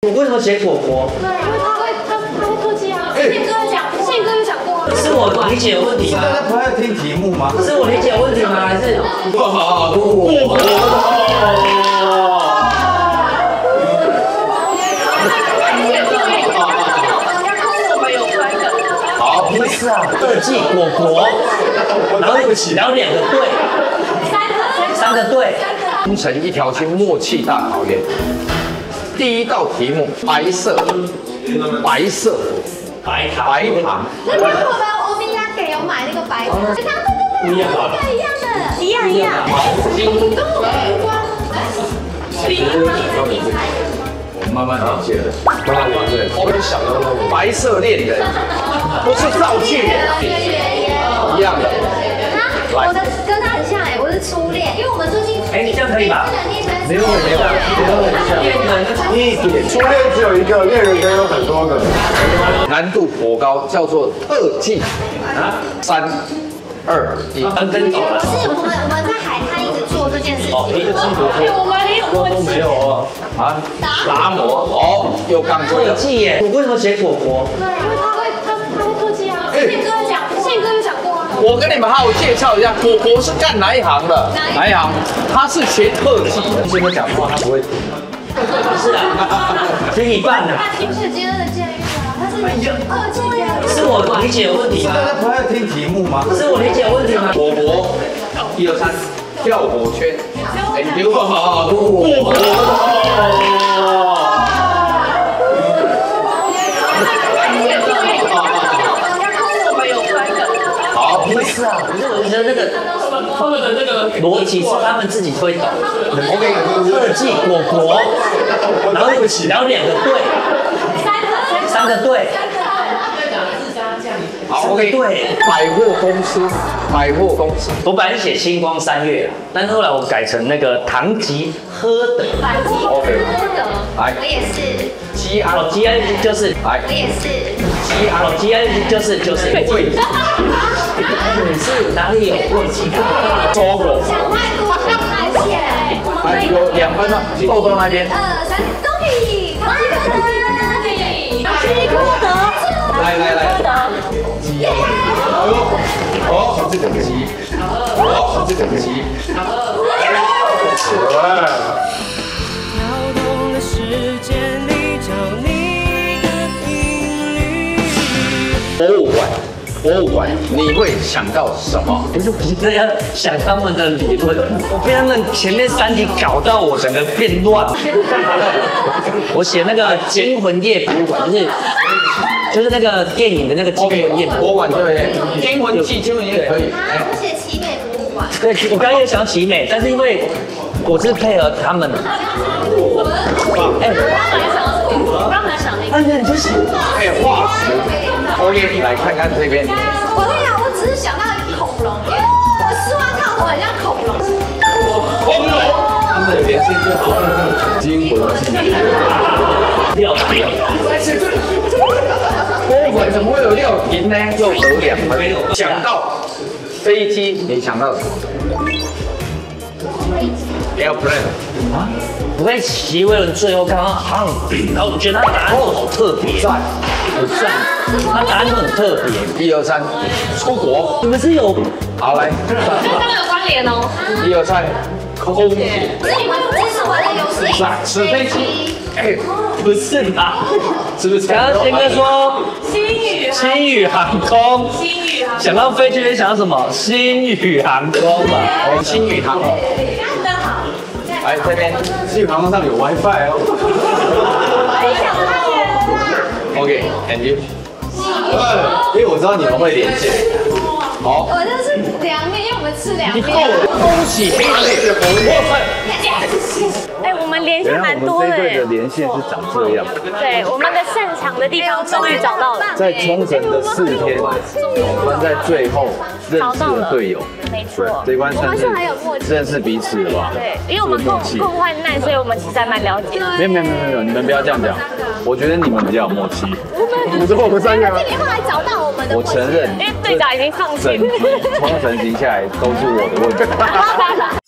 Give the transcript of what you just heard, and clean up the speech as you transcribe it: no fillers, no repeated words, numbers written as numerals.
我为什么写果果？ 对，因为他会特技啊。宪哥有讲过啊。 是我理解有问题吗？ 大家不要听题目吗？ 是我理解有问题吗？还是？好，不是啊，特技果果，然后两个队，三个队， 拼成一条心，默契大考验。第一道题目，白色白糖， 那天我们欧米亚给有买那个白糖，对，一样的，一样。 我慢慢理解了，我们想到白色恋人，不是赵庆一样的。 我的跟他很像哎，我是初恋，因为我们最近你这样可以吧？ 没有很像。一点，初恋只有一个，恋人可以有很多个。 难度颇高，叫做特技。3、2、1， 分跟走了。 是我们在海滩一直做这件事情。 我们也有默契。没有哦。 啊，达摩哦，又刚对了。 特技耶！我为什么写果果？ 对，因为他会特技啊。宪哥有讲过啊。 我跟你们好好介绍一下，果果是干哪一行的？哪一行？他是学特技的。 现在讲话他不会听。 不是啊，听一半啊。 他听是今天的建议啊，他是特技啊。 是我理解有问题吗？ 大家不要听题目吗？ 是我理解有问题吗？ 果果，1、2、3，跳火圈。哎，刘好好，果果。 好，不是啊，可是我觉得那个他们的那个逻辑是他们自己会懂。OK， 特技果果，然后两个队，三个队。 好 ，OK， 对，百货公司。 我本来写星光3月，但是后来我改成那个唐吉诃德。 OK， 来， 我也是。 GR 就是来， 我也是。 GR 就是会。你是哪里有问题？ 搜狗。 想太多，想太写。 来，有2分了，豆豆那边。 2、3，都可以。唐吉诃德。 来。哦，这个鸡。哦，这个鸡。 跳动的时间里找你的频率。 博物馆，你会想到什么？ 不是这样想他们的理论，我被他们前面3题搞到我整个变乱。我写那个惊魂夜博物馆，就是那个电影的那个惊魂夜博物馆，对，惊魂夜可以。 我写奇美博物馆。 对，我刚刚也想奇美，但是因为我是配合他们。 我刚才想那个。 你就写。 还有化石。OK， 来看看这边。 我跟你讲，我只是想到一个恐龙，因为我希望看我很像恐龙。 恐龙。他们的连线就好了。惊魂料理。 博物馆怎么会有料亭呢？又得2分。想到飞机，你想到什么 ？Airplane 啊？我在奇威伦最后看到然后我觉得他答案都好特别，赞，他答案都很特别。 1、2、3，出国。 你们是有好来， 跟他们有关联哦。 1、2、3，空姐。 不是你们，这是我的游戏。 纸飞机。哎， 不是啦， 是不是？ 刚刚贤哥说星宇航空，想到飞机想到什么？星宇航空嘛， 星宇航空。 干得好。 来这边， 星宇航空上有 WiFi 哦。 你想太远了啦。 OK，and you。 因为我知道你们会连线。 好。 我这是凉面，因为我们吃凉面。 恭喜黑队的博物馆。 哎，我们连线蛮多的哎。 的连线是长这样。 对，我们的擅长的地方终于找到了。 在冲绳的4天，我们在最后认识了队友。 没错， 这一关算是很有默契， 认识彼此了吧？ 对，因为我们共患难，所以我们其实还蛮了解。 没有，你们不要这样讲。我觉得你们比较有默契。你说我们3个吗？ 你后来找到我们的。 我承认， 因为队长已经放弃整集冲绳行下来都是我的问题。